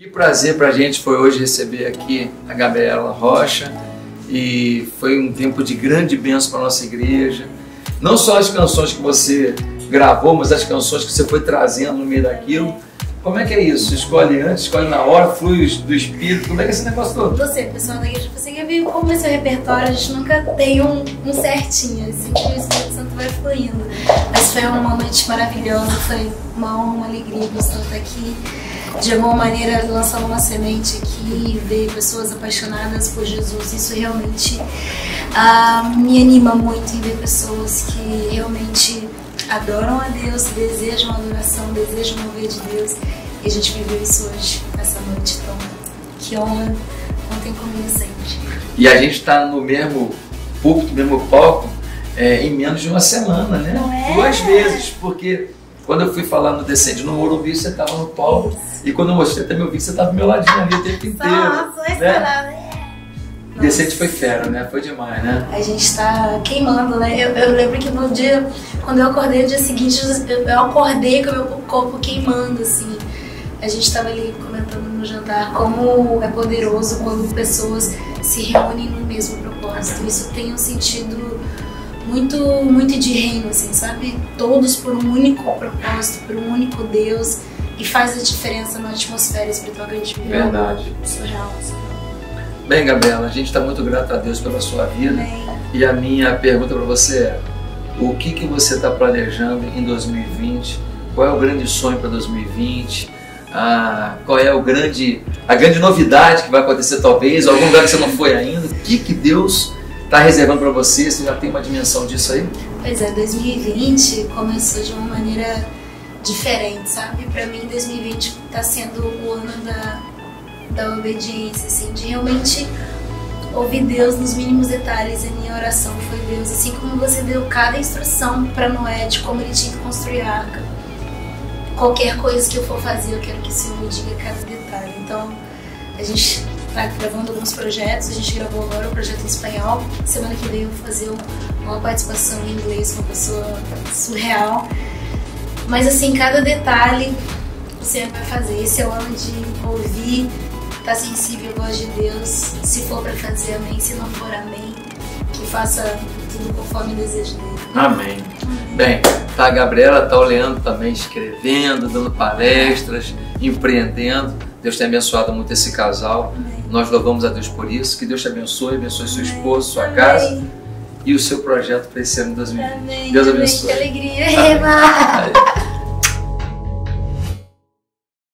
Que prazer para a gente foi hoje receber aqui a Gabriela Rocha, e foi um tempo de grande bênção para a nossa igreja. Não só as canções que você gravou, mas as canções que você foi trazendo no meio daquilo. Como é que é isso? Escolhe antes, escolhe na hora, flui do Espírito, como é que é esse negócio todo? Você, pessoal da igreja, você quer ver como é seu repertório, a gente nunca tem um certinho, assim, que o Espírito Santo vai fluindo. Mas foi um momento maravilhoso, foi uma honra, uma alegria você estar aqui. De alguma maneira lançando uma semente aqui, ver pessoas apaixonadas por Jesus, isso realmente me anima muito em ver pessoas que realmente adoram a Deus, desejam adoração, desejam mover de Deus, e a gente viveu isso hoje, nessa noite, então que honra, contem comigo sempre. E a gente está no mesmo púlpito, no mesmo palco, em menos de uma semana, né? Não é? 2 vezes, porque quando eu fui falar no Descende no Morumbi, você estava no palco. Isso. E quando eu mostrei também, eu vi que você estava do meu ladinho ali o tempo inteiro. Nossa, né? Descende foi fera, né? Foi demais, né? A gente tá queimando, né? Eu lembro que no dia, quando eu acordei no dia seguinte, eu acordei com o meu corpo queimando, assim. A gente estava ali comentando no jantar como é poderoso quando pessoas se reúnem no mesmo propósito. Isso tem um sentido muito de reino, assim, sabe? Todos por um único propósito, por um único Deus, e faz a diferença na atmosfera espiritual que a gente vive. Verdade. Surreal. Bem, Gabriela, a gente está muito grato a Deus pela sua vida. Bem. E a minha pergunta para você é: o que você está planejando em 2020? Qual é o grande sonho para 2020? Qual é a grande novidade que vai acontecer, talvez? Algum lugar que você não foi ainda? O que Deus está reservando para você? Você já tem uma dimensão disso aí? Pois é, 2020 começou de uma maneira diferente, sabe? Para mim, 2020 está sendo o ano da obediência, assim, de realmente ouvir Deus nos mínimos detalhes. A minha oração foi: Deus, assim como você deu cada instrução para Noé de como ele tinha que construir a arca, qualquer coisa que eu for fazer, eu quero que o Senhor me diga cada detalhe. Então, a gente está gravando alguns projetos, a gente gravou agora um projeto em espanhol, semana que vem eu vou fazer uma participação em inglês com uma pessoa surreal. Mas assim, cada detalhe o Senhor vai fazer. Esse é o ano de ouvir, estar sensível à voz de Deus. Se for para fazer, amém. Se não for, amém. Que faça tudo conforme o desejo dele. Amém. Bem, tá a Gabriela, tá o Leandro também escrevendo, dando palestras, empreendendo. Deus tem abençoado muito esse casal. Amém. Nós louvamos a Deus por isso. Que Deus te abençoe seu esposo, sua Amém. casa e o seu projeto para esse ano de 2020. Amém. Deus abençoe. Que alegria.